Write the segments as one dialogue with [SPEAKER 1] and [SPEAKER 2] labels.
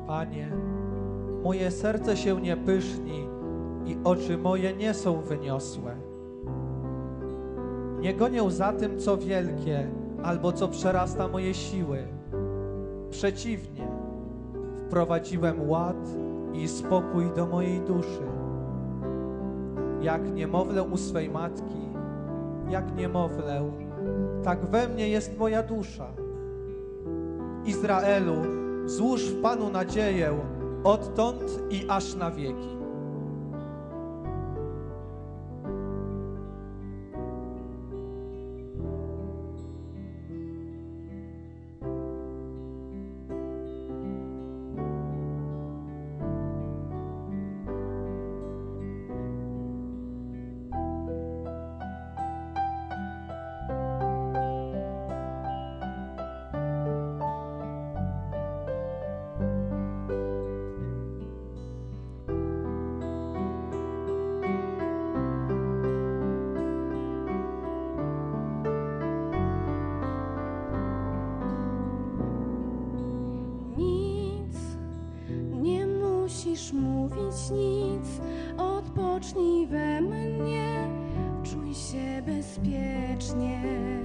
[SPEAKER 1] Panie, moje serce się nie pyszni i oczy moje nie są wyniosłe. Nie gonię za tym, co wielkie, albo co przerasta moje siły. Przeciwnie, wprowadziłem ład i spokój do mojej duszy. Jak niemowlę u swej matki, jak niemowlę, tak we mnie jest moja dusza. Izraelu, złóż w Panu nadzieję odtąd i aż na wieki.
[SPEAKER 2] Musisz mówić nic, odpocznij we mnie, czuj się bezpiecznie.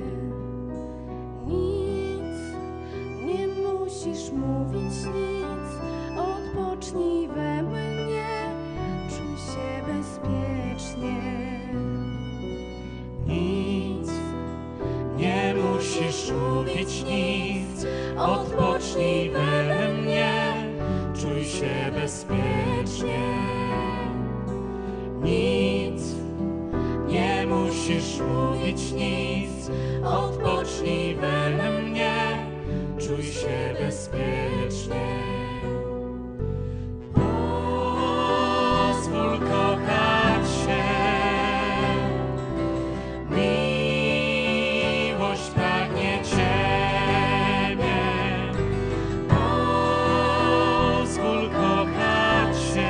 [SPEAKER 2] Nic, nie musisz mówić nic, odpocznij we mnie, czuj się bezpiecznie.
[SPEAKER 3] Nic, nie musisz mówić nic, odpocznij we mnie, czuj się bezpiecznie. Nic, nie musisz mówić nic, odpocznij we mnie, czuj się bezpiecznie. Pozwól kochać się, miłość pragnie Ciebie. Pozwól kochać się,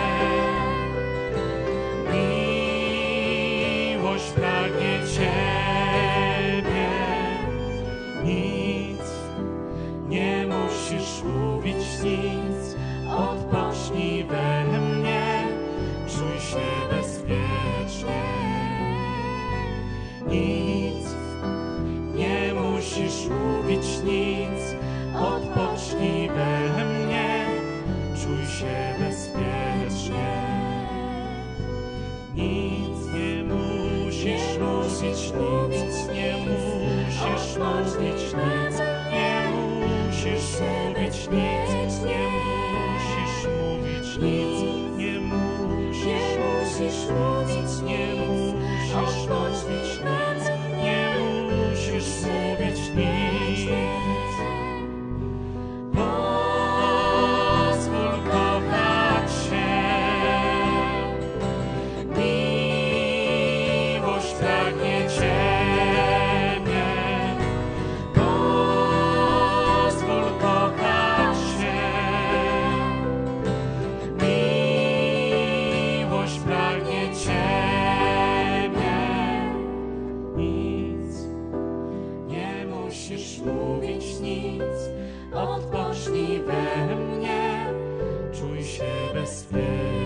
[SPEAKER 3] miłość pragnie Ciebie. Nic, nie musisz mówić nic, odpocznij we mnie, czuj się bezpiecznie. Nic, nie musisz mówić nic, odpocznij we mnie, czuj się bezpiecznie. Nic, nie musisz mówić nic, nie musisz mówić nic, nie musisz mówić nic, nie musisz mówić nic, nie musisz mówić, nie musisz mówić nic, nie musisz mówić nic. Pozwól kochać się, miłość pragnie Ciebie. Pozwól kochać się, miłość pragnie Ciebie. Nic, nie musisz mówić nic, odpocznij we mnie, czuj się bezpiecznie.